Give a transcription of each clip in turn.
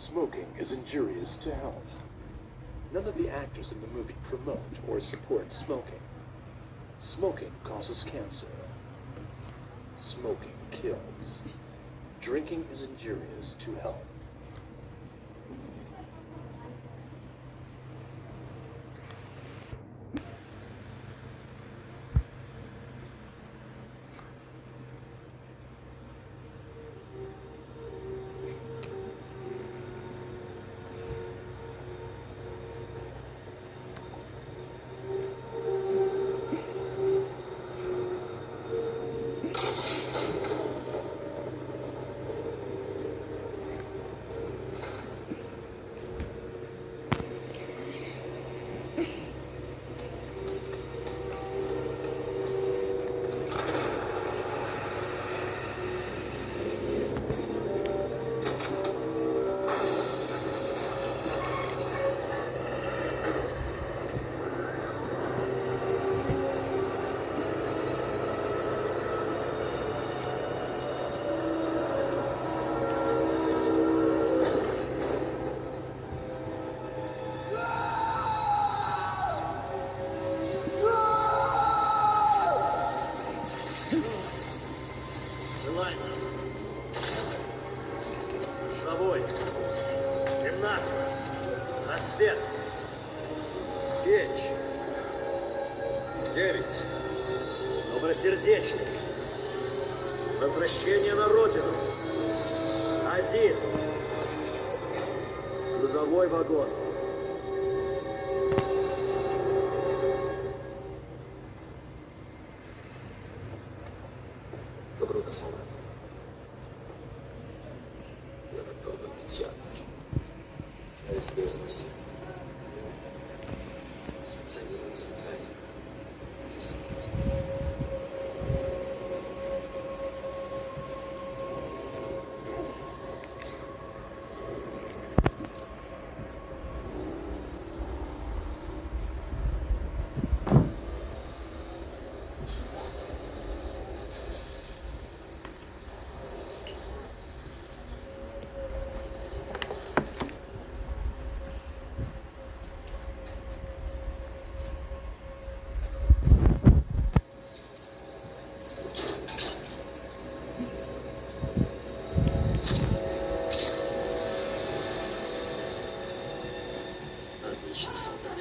Smoking is injurious to health. None of the actors in the movie promote or support smoking. Smoking causes cancer. Smoking kills. Drinking is injurious to health. Шавой. 17. Рассвет. Печь. 9. Добросердечный. Возвращение на родину. 1. Грузовой вагон. Добро утро, солдат. Я готов отвечать на известность. Санкционировать звуками. Извините. Отлично, солдат.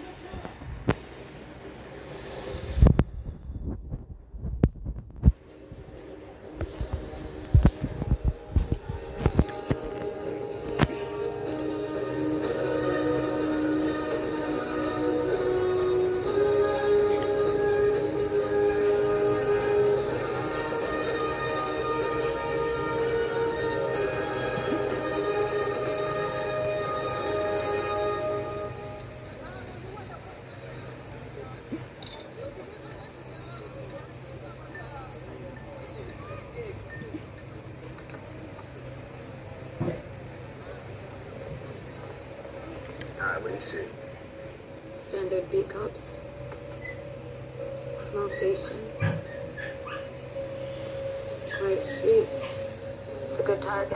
What do you see? Standard B cops. Small station. Quiet street. It's a good target.